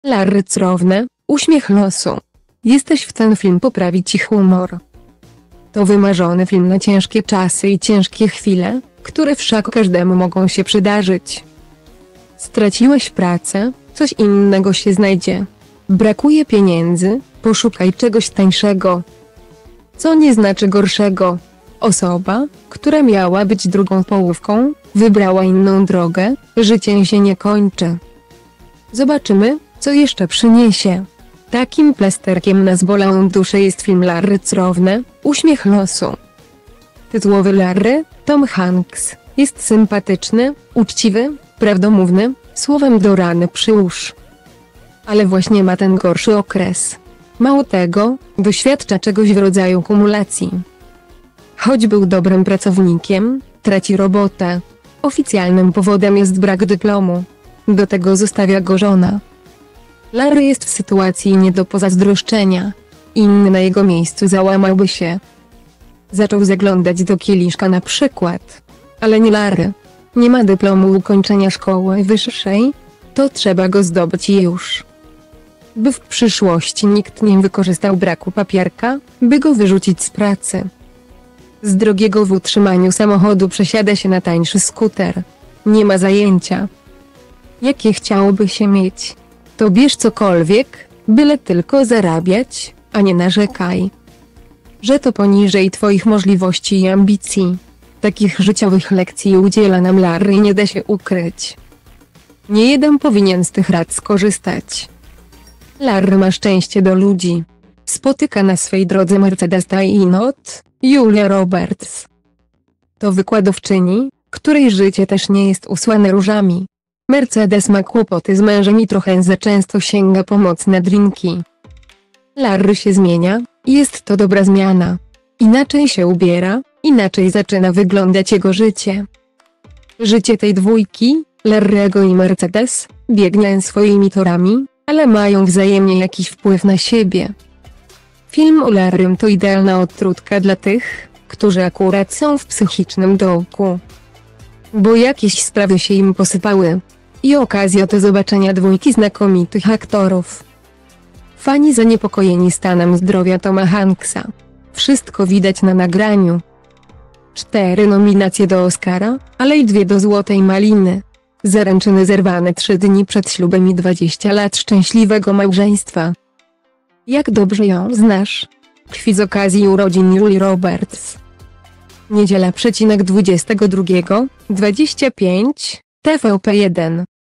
Larry cudowne, uśmiech losu. Jesteś w ten film poprawić ich humor. To wymarzony film na ciężkie czasy i ciężkie chwile, które wszak każdemu mogą się przydarzyć. Straciłeś pracę, coś innego się znajdzie. Brakuje pieniędzy, poszukaj czegoś tańszego. Co nie znaczy gorszego. Osoba, która miała być drugą połówką, wybrała inną drogę, życie się nie kończy. Zobaczymy, co jeszcze przyniesie. Takim plasterkiem na zbolałą duszę jest film Larry cudowne, uśmiech losu. Tytułowy Larry, Tom Hanks, jest sympatyczny, uczciwy, prawdomówny, słowem do rany przyłóż. Ale właśnie ma ten gorszy okres. Mało tego, doświadcza czegoś w rodzaju kumulacji. Choć był dobrym pracownikiem, traci robotę. Oficjalnym powodem jest brak dyplomu. Do tego zostawia go żona. Larry jest w sytuacji nie do pozazdroszczenia. Inny na jego miejscu załamałby się. Zaczął zaglądać do kieliszka na przykład. Ale nie Larry. Nie ma dyplomu ukończenia szkoły wyższej. To trzeba go zdobyć i już. By w przyszłości nikt nie wykorzystał braku papierka, by go wyrzucić z pracy. Z drogiego w utrzymaniu samochodu przesiada się na tańszy skuter. Nie ma zajęcia. Jakie chciałoby się mieć? To bierz cokolwiek, byle tylko zarabiać, a nie narzekaj, że to poniżej twoich możliwości i ambicji. Takich życiowych lekcji udziela nam Larry i nie da się ukryć. Nie jeden powinien z tych rad skorzystać. Larry ma szczęście do ludzi. Spotyka na swej drodze Mercedesa i Julia Roberts. To wykładowczyni, której życie też nie jest usłane różami. Mercedes ma kłopoty z mężem i trochę za często sięga po mocne drinki. Larry się zmienia, i jest to dobra zmiana. Inaczej się ubiera, inaczej zaczyna wyglądać jego życie. Życie tej dwójki, Larry'ego i Mercedes, biegnie swoimi torami, ale mają wzajemnie jakiś wpływ na siebie. Film o Larrym to idealna odtrutka dla tych, którzy akurat są w psychicznym dołku. Bo jakieś sprawy się im posypały. I okazja do zobaczenia dwójki znakomitych aktorów. Fani zaniepokojeni stanem zdrowia Toma Hanksa. Wszystko widać na nagraniu. 4 nominacje do Oscara, ale i 2 do Złotej Maliny. Zaręczyny zerwane 3 dni przed ślubem i 20 lat szczęśliwego małżeństwa. Jak dobrze ją znasz? Krwi z okazji urodzin Julii Roberts. Niedziela, 22/25, TVP1.